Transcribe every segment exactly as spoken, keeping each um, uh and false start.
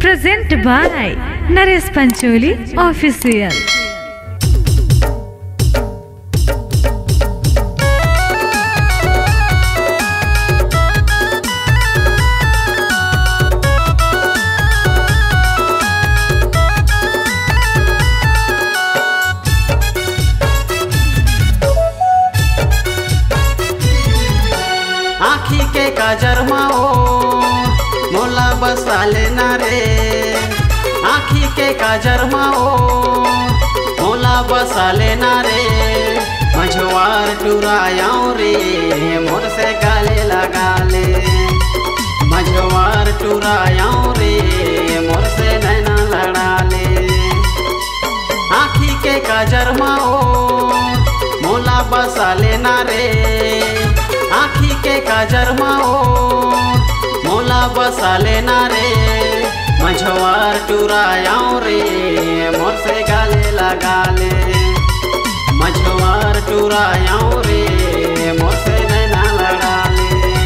Present by Naresh Pancholi official. आखी के काजर माओ मोला बसा लेना रे, आखी के काजर माओ मोला बसा लेना रे। मझवार टुरायाओ रे मोर से गाले लगा ले, मझवार टुरायाओ रे मोर से नैना लड़ा ले। आखी के काजर माओ मोला बसा लेना रे, आखी के काजर माओ मोला बसा लेना रे। मझवार टुरायाओ रे मोर से गाले लगा ले, मझवार टुरायाओ रे मोर से नैना लड़ा ले।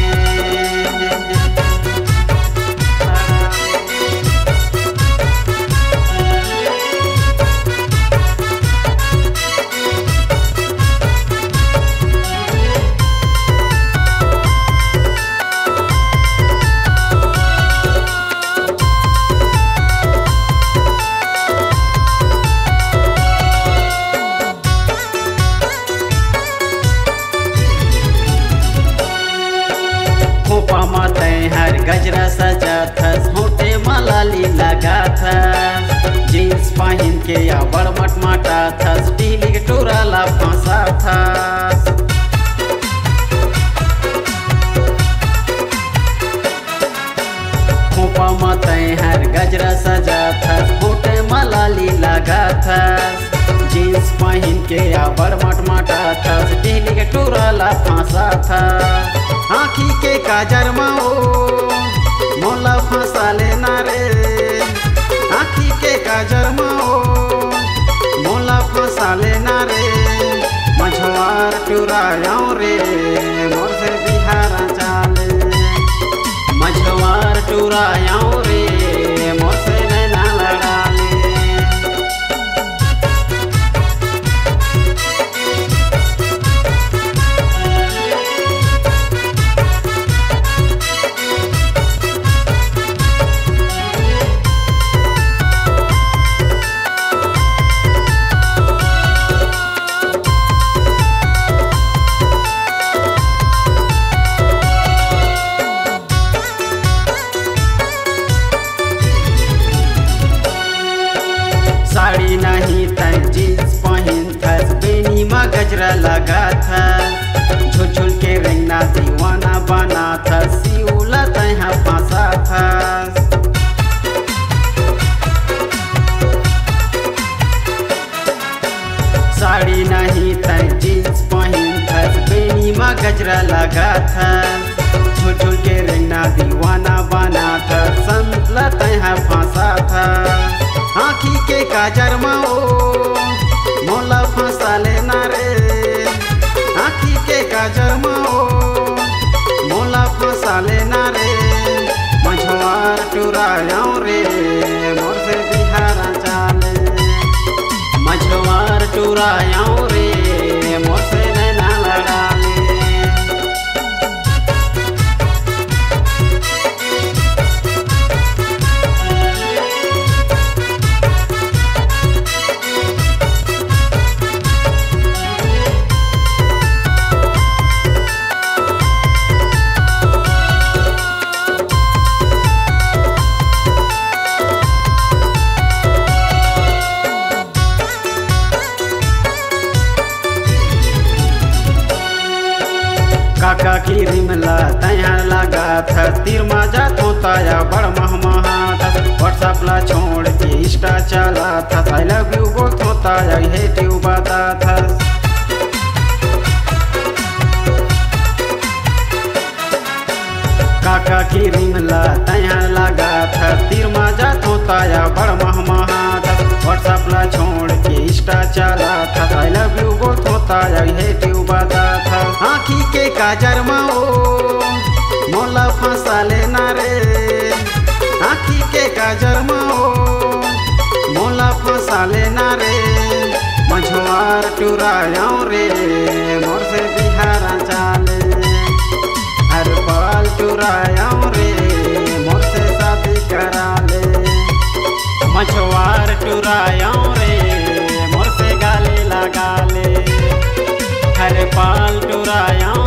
खोपा माते हर गजरा सजा था, होटे मलाली लगा था, जीन्स पहन के या बड़ मटमाटा था, स्टील के टोराला फंसा था। खोपा माते हर गजरा सजा था, होटे मलाली लगा था, जीन्स पहन के या बड़ मटमाटा था, स्टील के टोराला फंसा था। आखी के काजर माओ मोला फंसा लेना रे, आखी के काजर माओ मोला फंसा लेना रे। मझवार टुरायाओ रे मोर से बिहारा चाले, मझवार टुरायाओ रे मोर से नैना लड़ा ले। साड़ी नहीं तय जीन्स पहन था, बेनी में गजरा लगा था, झुल झुल के रेंगना दीवाना बना था, सिउला तैहा फंसा था। साड़ी नहीं तय जीन्स पहन था, बेनी में गजरा लगा था, झुल झुल के रेंगना दीवाना बना था, संतला तैहा फंसा था। आखी के काजर माओ मोला फंसा लेना रे, आखी के काजर माओ मोला फंसा लेना रे। मझवार टुरायाओ रे मोर से बिहारा चाले, मझवार टुरायाओ रे मोर से नैना लड़ा ले। काका की रिमला तैयार लगा था, तीर माजा तोताया बड़ महमहा था, व्हाट्सएप ला छोड़ के इंस्टा चला था, आई लव यू बोल तोताया हेट यू बता था। काका की रिमला तैयार लगा था, तीर माजा तोताया बड़ महमहा था, व्हाट्सएप ला छोड़ के इंस्टा चला था, आई लव यू बोल तोताया हेट यू बता था। आखी के काजर माओ मोला फंसा लेना रे, आखी के गाजर माओ मोला फंसा लेना रे मझुआर टुरायाओ रे मोर से बिहार चाले हर पल टुरायाओ रे मोर से शादी करा ले मझुआर टुरायाओ रे मोर से गाले लगा ले हर पल टुरायाओ